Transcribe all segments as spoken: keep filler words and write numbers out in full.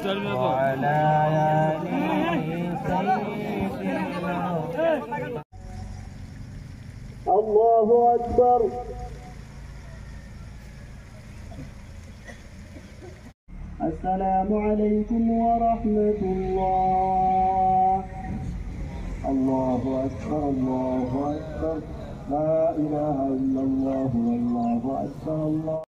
وعلى آله سيدنا الله أكبر السلام عليكم ورحمة الله الله أكبر الله أكبر لا إله إلا الله والله أكبر الله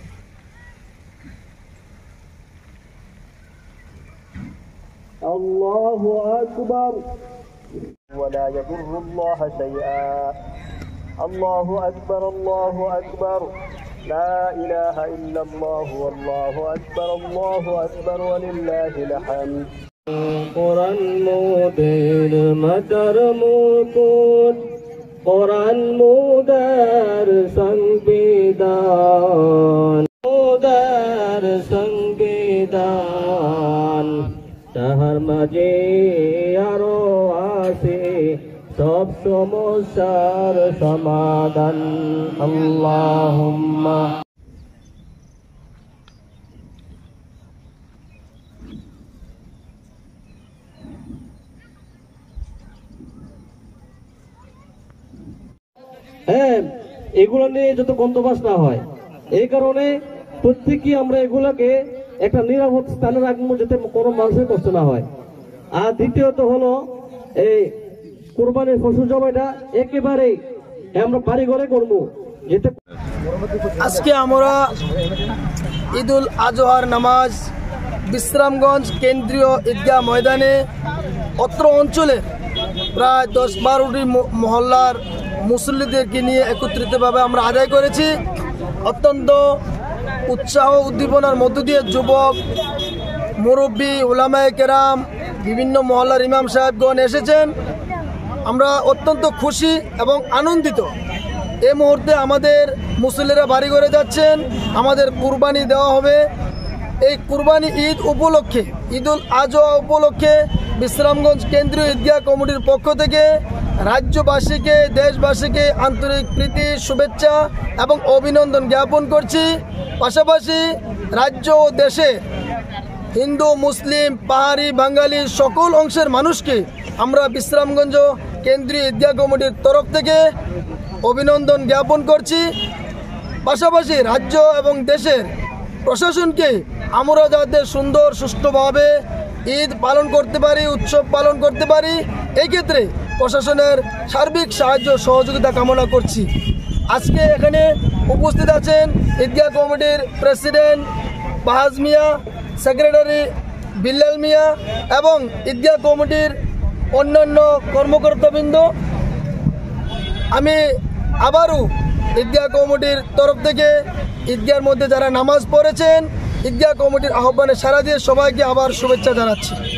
الله أكبر ولا يضر الله شيئا الله أكبر الله أكبر لا إله إلا الله والله أكبر الله أكبر ولله الحمد قرآن مدير مدر مكون قرآن مدر संविधान مدر संविधान তাহার মাঝে আরো আছে সব সমস্যার সমাধান আল্লাহুম্মা হ্যাঁ এগুলো নিয়ে যত গন্তব্য না হয় এই কারণে প্রত্যেকই আমরা এগুলাকে একটা নিরাপদ স্থানে রাখবো যাতে কোনো মানুষের কষ্ট না হয়। আর দ্বিতীয়ত হলো এই কুরবানির পশু জবাইটা একেবারেই আমরা বাড়ি ঘরে করবো যেতে। আজকে আমরা ঈদুল আজহার নামাজ বিশ্রামগঞ্জ কেন্দ্রীয় ঈদগাহ ময়দানে অত্র অঞ্চলে প্রায় দশ বারোটি মহল্লার মুসল্লিদেরকে নিয়ে একত্রিতভাবে আমরা আদায় করেছি। অত্যন্ত উৎসাহ উদ্দীপনার মধ্য দিয়ে যুবক মুরব্বী উলামায়ে কেরাম বিভিন্ন মহল্লার ইমাম সাহেবগণ এসেছেন। আমরা অত্যন্ত খুশি এবং আনন্দিত। এই মুহূর্তে আমাদের মুসল্লিরা বাড়ি ঘরে যাচ্ছেন, আমাদের কুরবানি দেওয়া হবে। এই কুরবানি ঈদ উপলক্ষে ঈদুল আজহা উপলক্ষে বিশ্রামগঞ্জ কেন্দ্রীয় ঈদগাহ কমিটির পক্ষ থেকে রাজ্যবাসীকে দেশবাসীকে আন্তরিক প্রীতি শুভেচ্ছা এবং অভিনন্দন জ্ঞাপন করছি। পাশাপাশি রাজ্য ও দেশে হিন্দু মুসলিম পাহাড়ি বাঙালি সকল অংশের মানুষকে আমরা বিশ্রামগঞ্জ কেন্দ্রীয় ঈদগাহ কমিটির তরফ থেকে অভিনন্দন জ্ঞাপন করছি। পাশাপাশি রাজ্য এবং দেশের প্রশাসনকে আমরা যাতে সুন্দর সুষ্ঠুভাবে ঈদ পালন করতে পারি, উৎসব পালন করতে পারি, এই ক্ষেত্রে প্রশাসনের সার্বিক সাহায্য সহযোগিতা কামনা করছি। আজকে এখানে উপস্থিত আছেন ঈদগাহ কমিটির প্রেসিডেন্ট বাহাজ মিয়া, সেক্রেটারি বিল্লাল মিয়া এবং ঈদগাহ কমিটির অন্যান্য কর্মকর্তাবৃন্দ। আমি আবারও ঈদগাহ কমিটির তরফ থেকে ঈদগাহের মধ্যে যারা নামাজ পড়েছেন ঈদগাহ কমিটির আহ্বানে সাড়া দিয়ে সবাইকে আবার শুভেচ্ছা জানাচ্ছি।